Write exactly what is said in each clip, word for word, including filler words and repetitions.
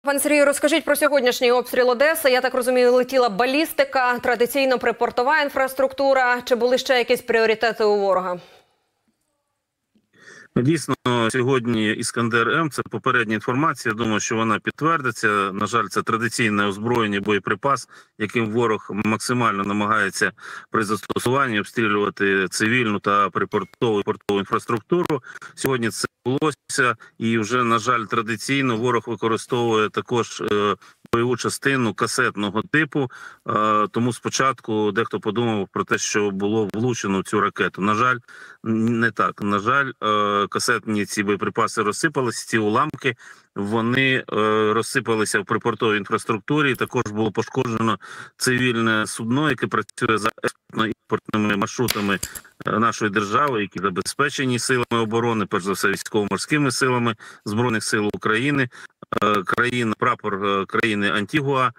Пане Сергію, розкажіть про сьогоднішній обстріл Одеси. Я так розумію, летіла балістика, традиційно припортова інфраструктура. Чи були ще якісь пріоритети у ворога? Дійсно, сьогодні Іскандер-М – це попередня інформація. Я думаю, що вона підтвердиться. На жаль, це традиційне озброєння, боєприпас, яким ворог максимально намагається при застосуванні обстрілювати цивільну та припортову і портову інфраструктуру. Сьогодні це вдалося, і вже, на жаль, традиційно ворог використовує також е, бойову частину касетного типу, е, тому спочатку дехто подумав про те, що було влучено в цю ракету. На жаль, не так. На жаль, е, касетні ці боєприпаси розсипалися, ці уламки, вони е, розсипалися в припортовій інфраструктурі. Також було пошкоджено цивільне судно, яке працює за експортно-імпортними маршрутами нашої держави, які забезпечені силами оборони, перш за все військово-морськими силами Збройних сил України, е, країна, прапор е, країни Антігуа.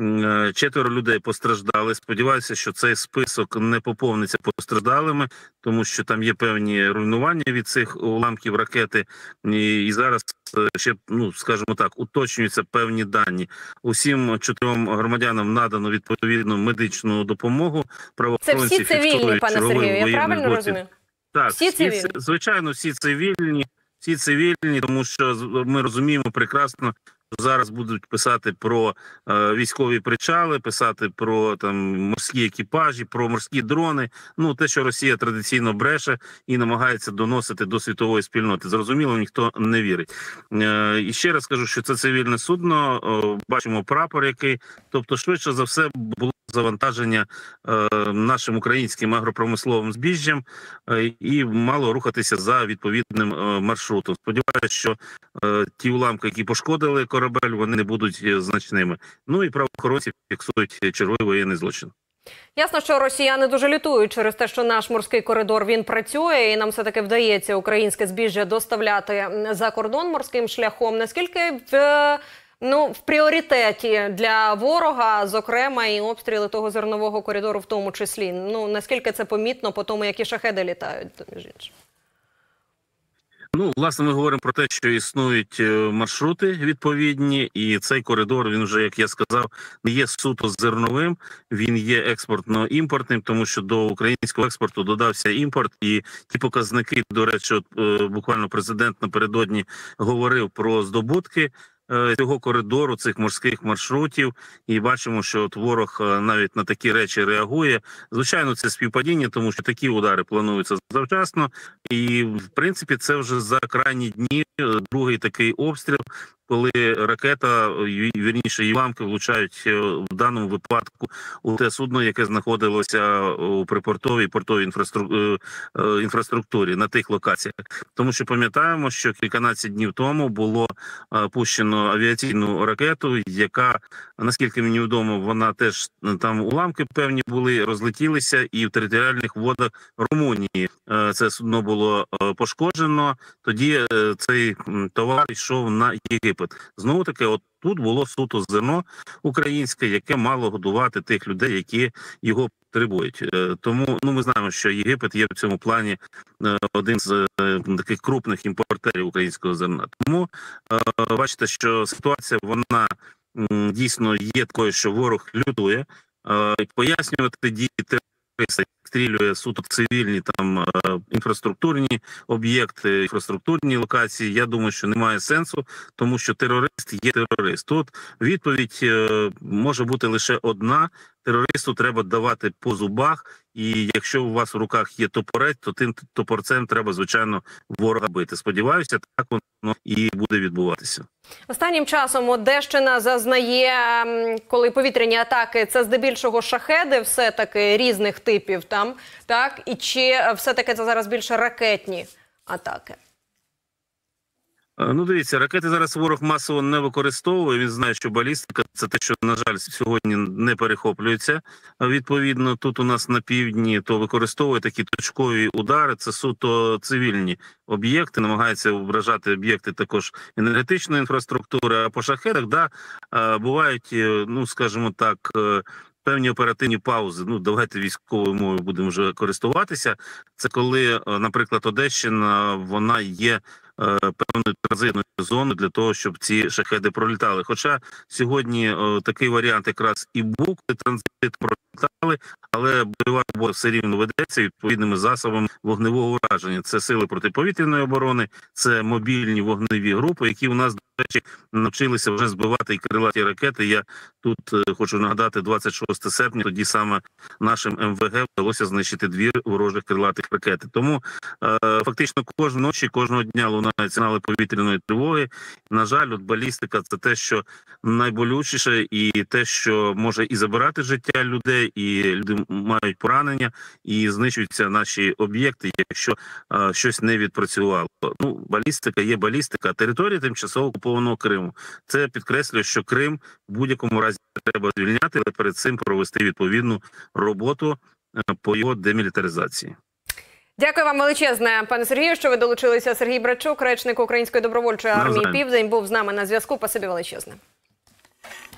Четверо людей постраждали. Сподіваюся, що цей список не поповниться постраждалими, тому що там є певні руйнування від цих уламків ракети. І, і зараз ще, ну, скажімо так, уточнюються певні дані. Усім чотирьом громадянам надано відповідну медичну допомогу. Це всі цивільні, пане Сергію, я правильно розумію? Так, всі всі, цивільні? Звичайно, всі цивільні, всі цивільні, тому що ми розуміємо прекрасно, зараз будуть писати про е, військові причали, писати про там морські екіпажі, про морські дрони. Ну, те, що Росія традиційно бреше і намагається доносити до світової спільноти. Зрозуміло, ніхто не вірить. Е, і ще раз кажу, що це цивільне судно. Е, бачимо прапор, який, тобто, швидше за все, було завантаження е, нашим українським агропромисловим збіжжям е, і мало рухатися за відповідним е, маршрутом. Сподіваюся, що е, ті уламки, які пошкодили корабель, вони не будуть значними. Ну і правоохоронці фіксують черговий воєнний злочин. Ясно, що росіяни дуже лютують через те, що наш морський коридор, він працює, і нам все-таки вдається українське збіжжя доставляти за кордон морським шляхом. Наскільки в, ну, в пріоритеті для ворога, зокрема, і обстріли того зернового коридору в тому числі? Ну, наскільки це помітно по тому, які шахеди літають, між іншим? Ну, власне, ми говоримо про те, що існують маршрути відповідні, і цей коридор, він вже, як я сказав, не є суто зерновим, він є експортно-імпортним, тому що до українського експорту додався імпорт, і ті показники, до речі, от, буквально президент напередодні говорив про здобутки цього коридору, цих морських маршрутів, і бачимо, що от ворог навіть на такі речі реагує. Звичайно, це співпадіння, тому що такі удари плануються завчасно, і, в принципі, це вже за крайні дні другий такий обстріл, коли ракета, вірніше, її уламки влучають в даному випадку у те судно, яке знаходилося у припортовій і портовій інфраструктурі на тих локаціях. Тому що пам'ятаємо, що кільканадцять днів тому було пущено авіаційну ракету, яка, наскільки мені відомо, вона теж, там уламки певні були, розлетілися, і в територіальних водах Румунії це судно було пошкоджено. Тоді цей товар йшов на Єгипет. Знову таки, от тут було суто зерно українське, яке мало годувати тих людей, які його потребують. Тому, ну, ми знаємо, що Єгипет є в цьому плані один з таких крупних імпортерів українського зерна. Тому бачите, що ситуація, вона дійсно є такою, що ворог лютує. Пояснювати дії терориста, стрілює суто цивільні там інфраструктурні об'єкти, інфраструктурні локації, я думаю, що немає сенсу, тому що терорист є терорист. Тут відповідь може бути лише одна: терористу треба давати по зубах, і якщо у вас в руках є топорець, то тим топорцем треба, звичайно, ворога бити. Сподіваюся, так воно і буде відбуватися. Останнім часом Одещина зазнає, коли повітряні атаки, це здебільшого шахеди все-таки різних типів там, так? І чи все-таки це зараз більше ракетні атаки? Ну, дивіться, ракети зараз ворог масово не використовує. Він знає, що балістика – це те, що, на жаль, сьогодні не перехоплюється. Відповідно, тут у нас на півдні то використовує такі точкові удари. Це суто цивільні об'єкти, намагаються вражати об'єкти також енергетичної інфраструктури. А по шахедах, да, бувають, ну, скажімо так, певні оперативні паузи. Ну, давайте військовою мовою будемо вже користуватися. Це коли, наприклад, Одещина, вона є певною транзитною зоною для того, щоб ці шахеди пролітали. Хоча сьогодні о, такий варіант якраз і був, коли транзит пролітали, але бойова робота все рівно ведеться відповідними засобами вогневого ураження. Це сили протиповітряної оборони, це мобільні вогневі групи, які у нас, до речі, навчилися вже збивати і крилаті ракети. Я тут е, хочу нагадати, двадцять шостого серпня, тоді саме нашим ем ве ге вдалося знищити дві ворожих крилатих ракети. Тому е, фактично кожної ночі, кожного дня лунають сигнали повітряної тривоги. На жаль, от балістика – це те, що найболючіше, і те, що може і забирати життя людей, і люди мають поранення, і знищуються наші об'єкти, якщо е, щось не відпрацювало. Ну, балістика є балістика. Територія тимчасово окупованого Криму. Це підкреслює, що Крим в будь-якому разі треба звільняти, але перед цим провести відповідну роботу по його демілітаризації. Дякую вам величезне, пане Сергію, що ви долучилися. Сергій Брачук, речник Української добровольчої армії Навзаєм. «Південь», був з нами на зв'язку. Спасибі величезне.